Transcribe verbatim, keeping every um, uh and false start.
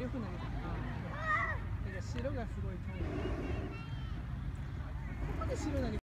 く投げた。だから白がすごい遠い。ここで白投げ